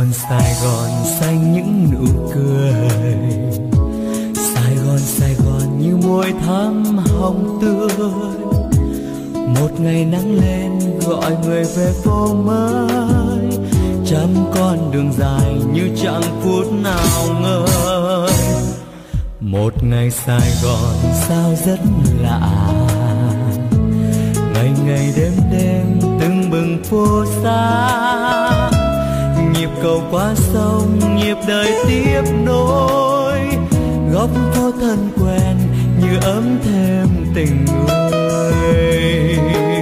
Sài Gòn xanh những nụ cười, Sài Gòn như môi thắm hồng tươi. Một ngày nắng lên gọi người về phố mới, trăm con đường dài như chẳng phút nào ngơi. Một ngày Sài Gòn sao rất lạ, ngày ngày đêm đêm tưng bừng phố xa. Nhịp cầu qua sông, nhịp đời tiếp nối, góc phố thân quen như ấm thêm tình người.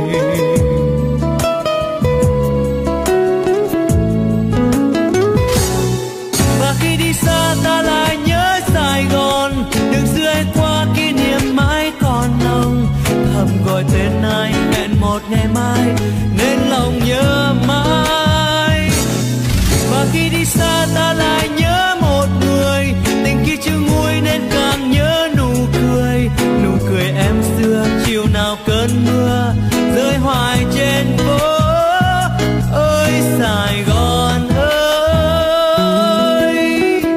Và khi đi xa ta lại nhớ Sài Gòn, đường rưỡi qua kỷ niệm mãi còn nồng. Thầm gọi tên ai hẹn một ngày mai nên lòng nhớ mãi. Và khi đi xa ta lại nhớ một người, tình kia chưa nguôi nên càng nhớ nụ cười em xưa chiều nào cơn mưa rơi hoài trên phố. Ơi Sài Gòn ơi,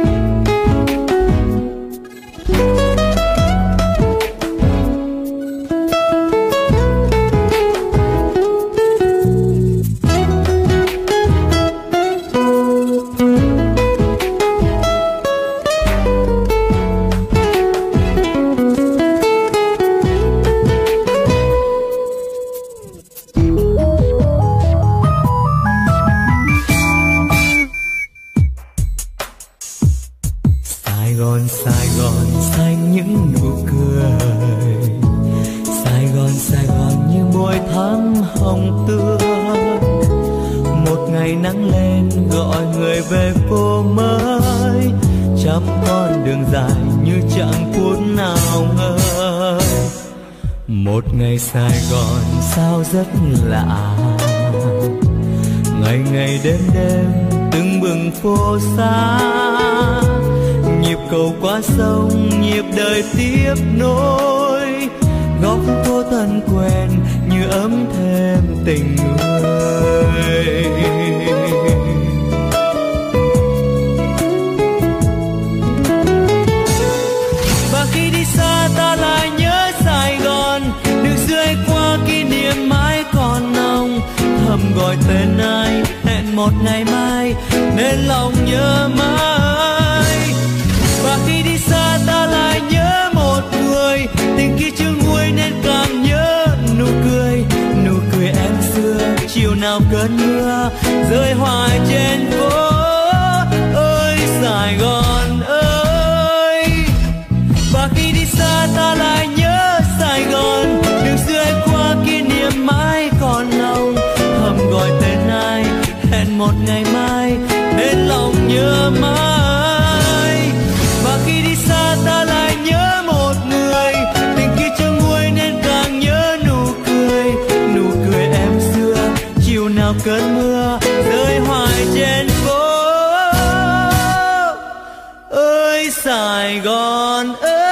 Sài Gòn xanh những nụ cười, Sài Gòn như môi thắm hồng tươi. Một ngày nắng lên gọi người về phố mới, trăm con đường dài như chẳng phút nào ngơi. Một ngày Sài Gòn sao rất lạ, ngày ngày đêm đêm tưng bừng phố xa. Nhịp cầu qua sông, nhịp đời tiếp nối, góc phố thân quen như ấm thêm tình người. Và khi đi xa ta lại nhớ Sài Gòn, đường rưỡi qua kỷ niệm mãi còn nồng. Thầm gọi tên ai hẹn một ngày mai nên lòng nhớ mãi. Và khi đi xa ta lại nhớ một người, tình kia chưa nguôi nên càng nhớ nụ cười em xưa chiều nào cơn mưa rơi hoài trên phố. Ơi Sài Gòn ơi, và khi đi xa ta lại nhớ Sài Gòn, đường rưỡi qua kỷ niệm mãi còn nồng. Thầm gọi tên ai hẹn một ngày mai nên lòng nhớ mãi. Và khi đi xa ta lại nhớ một người, tình kia chưa nguôi nên càng nhớ nụ cười em xưa chiều nào cơn mưa rơi hoài trên phố. Ơi Sài Gòn ơi.